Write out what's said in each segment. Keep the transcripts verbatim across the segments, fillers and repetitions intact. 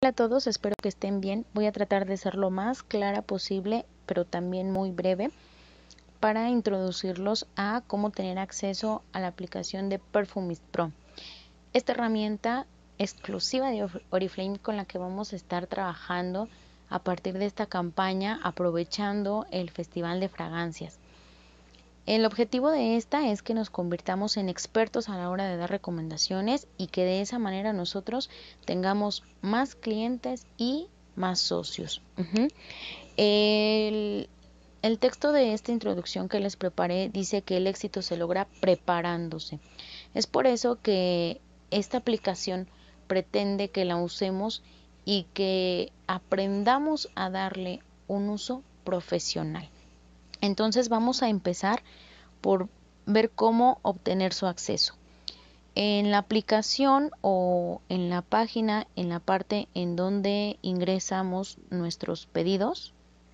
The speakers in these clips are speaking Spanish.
Hola a todos, espero que estén bien. Voy a tratar de ser lo más clara posible, pero también muy breve, para introducirlos a cómo tener acceso a la aplicación de Perfumist Pro. Esta herramienta exclusiva de Oriflame con la que vamos a estar trabajando a partir de esta campaña, aprovechando el Festival de Fragancias. El objetivo de esta es que nos convirtamos en expertos a la hora de dar recomendaciones y que de esa manera nosotros tengamos más clientes y más socios. Uh-huh. el, el texto de esta introducción que les preparé dice que el éxito se logra preparándose. Es por eso que esta aplicación pretende que la usemos y que aprendamos a darle un uso profesional. Entonces vamos a empezar por ver cómo obtener su acceso. En la aplicación o en la página, en la parte en donde ingresamos nuestros pedidos,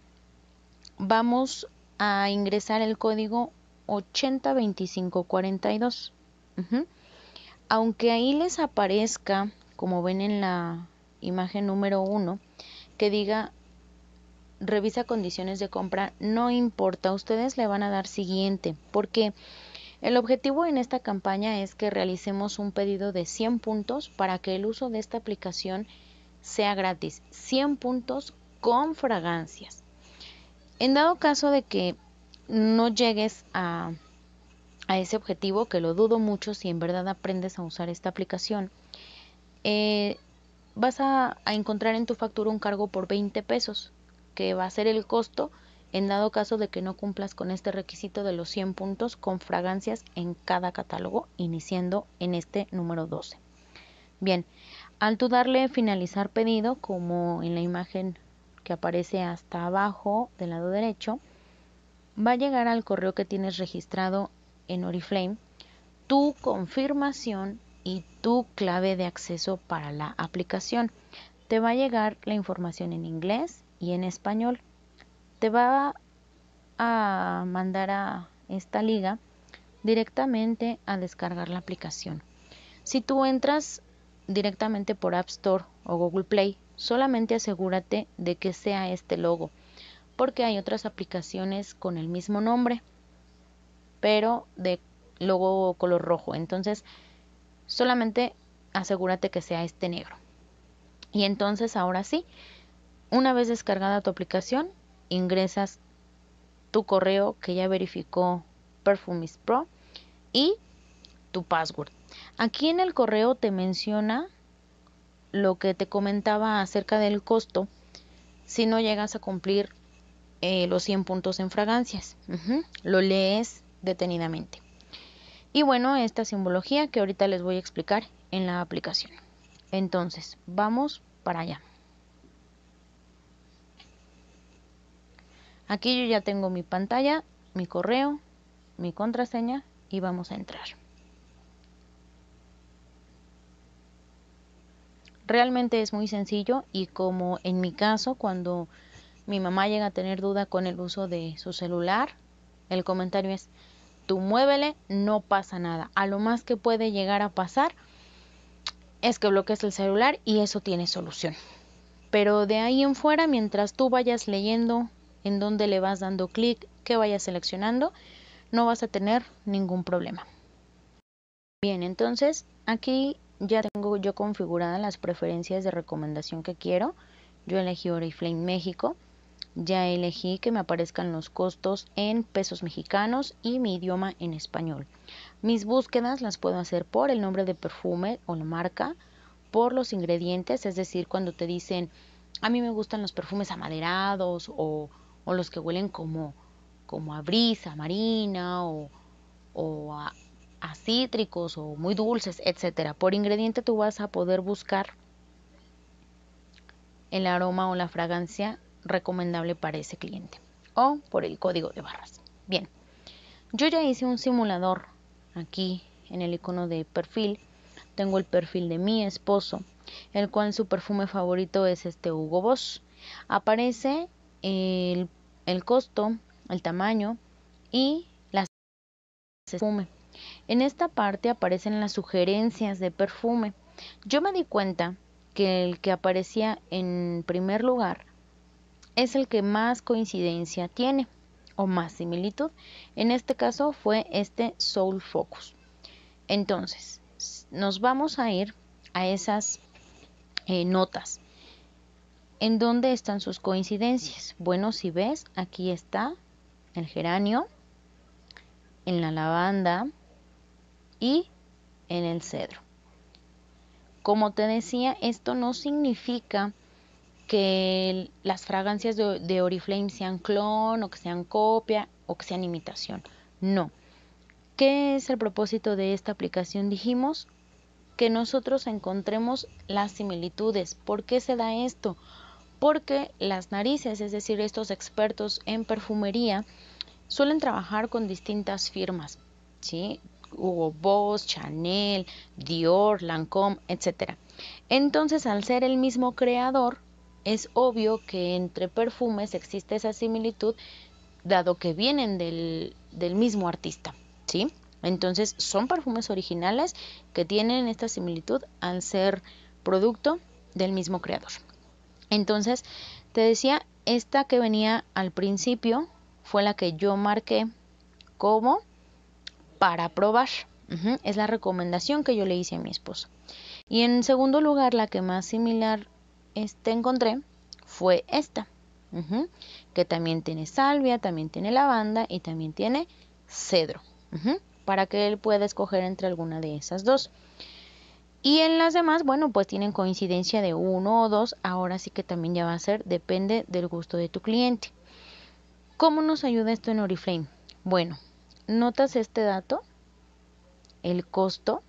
vamos a ingresar el código ochenta veinticinco cuarenta y dos. Uh-huh. Aunque ahí les aparezca, como ven en la imagen número uno, que diga revisa condiciones de compra, no importa, ustedes le van a dar siguiente, porque el objetivo en esta campaña es que realicemos un pedido de cien puntos para que el uso de esta aplicación sea gratis, cien puntos con fragancias. En dado caso de que no llegues a, a ese objetivo, que lo dudo mucho si en verdad aprendes a usar esta aplicación, eh, vas a, a encontrar en tu factura un cargo por veinte pesos, que va a ser el costo en dado caso de que no cumplas con este requisito de los cien puntos con fragancias en cada catálogo, iniciando en este número doce. Bien, al tú darle finalizar pedido, como en la imagen que aparece hasta abajo del lado derecho, va a llegar al correo que tienes registrado en Oriflame tu confirmación y tu clave de acceso para la aplicación. Te va a llegar la información en inglés y en español. Te va a mandar a esta liga directamente a descargar la aplicación. Si tú entras directamente por App Store o Google Play, solamente asegúrate de que sea este logo, porque hay otras aplicaciones con el mismo nombre, pero de logo color rojo. Entonces, solamente asegúrate que sea este negro. Y entonces, ahora sí, una vez descargada tu aplicación, ingresas tu correo que ya verificó Perfumist Pro y tu password. Aquí en el correo te menciona lo que te comentaba acerca del costo si no llegas a cumplir eh, los cien puntos en fragancias. Uh-huh. Lo lees detenidamente. Y bueno, esta simbología que ahorita les voy a explicar en la aplicación. Entonces, vamos para allá. Aquí yo ya tengo mi pantalla, mi correo, mi contraseña y vamos a entrar. Realmente es muy sencillo y como en mi caso, cuando mi mamá llega a tener duda con el uso de su celular, el comentario es: tú muévele, no pasa nada. A lo más que puede llegar a pasar es que bloquees el celular y eso tiene solución. Pero de ahí en fuera, mientras tú vayas leyendo en dónde le vas dando clic, que vayas seleccionando, no vas a tener ningún problema. Bien, entonces aquí ya tengo yo configuradas las preferencias de recomendación que quiero. Yo elegí Oriflame México. Ya elegí que me aparezcan los costos en pesos mexicanos y mi idioma en español. Mis búsquedas las puedo hacer por el nombre de perfume o la marca, por los ingredientes, es decir, cuando te dicen a mí me gustan los perfumes amaderados o, o los que huelen como, como a brisa marina o, o a, a cítricos o muy dulces, etcétera. Por ingrediente tú vas a poder buscar el aroma o la fragancia recomendable para ese cliente o por el código de barras. Bien, yo ya hice un simulador aquí en el icono de perfil. Tengo el perfil de mi esposo, el cual su perfume favorito es este Hugo Boss. Aparece el, el costo, el tamaño y las perfume. En esta parte aparecen las sugerencias de perfume. Yo me di cuenta que el que aparecía en primer lugar es el que más coincidencia tiene o más similitud. En este caso fue este Soul Focus. Entonces, nos vamos a ir a esas eh, notas. ¿En dónde están sus coincidencias? Bueno, si ves, aquí está el geranio, en la lavanda y en el cedro. Como te decía, esto no significa que las fragancias de, de Oriflame sean clon o que sean copia o que sean imitación. No. ¿Qué es el propósito de esta aplicación? Dijimos que nosotros encontremos las similitudes. ¿Por qué se da esto? Porque las narices, es decir, estos expertos en perfumería, suelen trabajar con distintas firmas, ¿sí? Hugo Boss, Chanel, Dior, Lancôme, etcétera. Entonces, al ser el mismo creador, es obvio que entre perfumes existe esa similitud, dado que vienen del, del mismo artista, ¿sí? Entonces, son perfumes originales que tienen esta similitud al ser producto del mismo creador. Entonces, te decía, esta que venía al principio fue la que yo marqué como para probar. Uh-huh. Es la recomendación que yo le hice a mi esposo. Y en segundo lugar, la que más similar este encontré fue esta, uh-huh, que también tiene salvia, también tiene lavanda y también tiene cedro, uh-huh, para que él pueda escoger entre alguna de esas dos. Y en las demás, bueno, pues tienen coincidencia de uno o dos. Ahora sí que también ya va a ser, depende del gusto de tu cliente. ¿Cómo nos ayuda esto en Oriflame? Bueno, ¿notas este dato? El costo.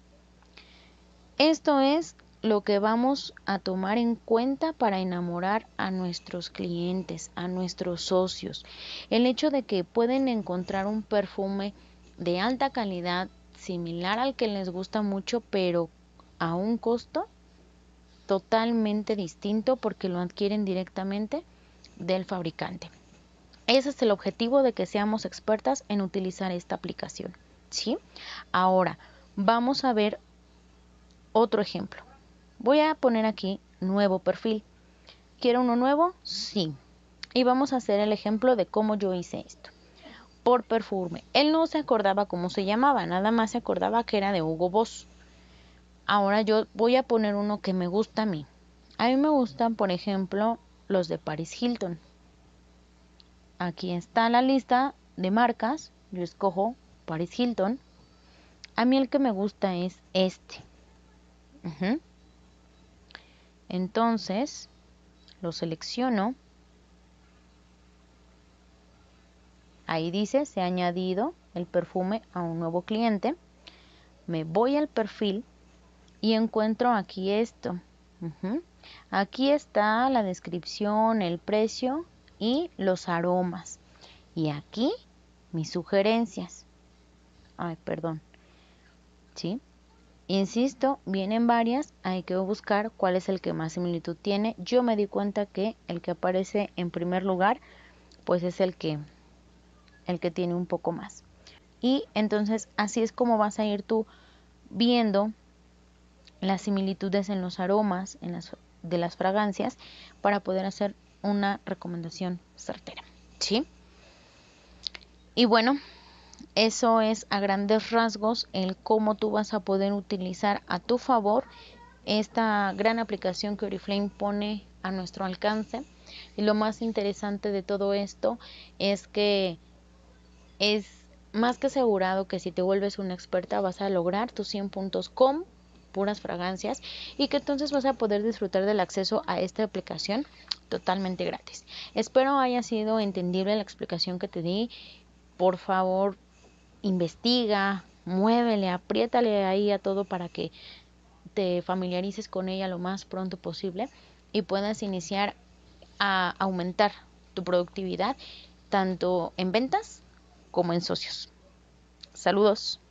Esto es lo que vamos a tomar en cuenta para enamorar a nuestros clientes, a nuestros socios. El hecho de que pueden encontrar un perfume de alta calidad, similar al que les gusta mucho, pero a un costo totalmente distinto porque lo adquieren directamente del fabricante. Ese es el objetivo de que seamos expertas en utilizar esta aplicación, ¿sí? Ahora, vamos a ver otro ejemplo. Voy a poner aquí nuevo perfil. ¿Quiero uno nuevo? Sí. Y vamos a hacer el ejemplo de cómo yo hice esto. Por perfume. Él no se acordaba cómo se llamaba, nada más se acordaba que era de Hugo Boss. Ahora yo voy a poner uno que me gusta a mí. A mí me gustan, por ejemplo, los de Paris Hilton. Aquí está la lista de marcas. Yo escojo Paris Hilton. A mí el que me gusta es este. Uh-huh. Entonces, lo selecciono. Ahí dice, se ha añadido el perfume a un nuevo cliente. Me voy al perfil y encuentro aquí esto. Uh-huh. Aquí está la descripción, el precio y los aromas. Y aquí mis sugerencias. Ay, perdón. ¿Sí? Insisto, vienen varias, hay que buscar cuál es el que más similitud tiene. Yo me di cuenta que el que aparece en primer lugar, pues es el que, el que tiene un poco más. Y entonces así es como vas a ir tú viendo las similitudes en los aromas en las, de las fragancias para poder hacer una recomendación certera, ¿sí? Y bueno, eso es a grandes rasgos el cómo tú vas a poder utilizar a tu favor esta gran aplicación que Oriflame pone a nuestro alcance. Y lo más interesante de todo esto es que es más que asegurado que si te vuelves una experta vas a lograr tus cien puntos con puras fragancias y que entonces vas a poder disfrutar del acceso a esta aplicación totalmente gratis. Espero haya sido entendible la explicación que te di. Por favor, investiga, muévele, apriétale ahí a todo para que te familiarices con ella lo más pronto posible y puedas iniciar a aumentar tu productividad tanto en ventas como en socios. Saludos.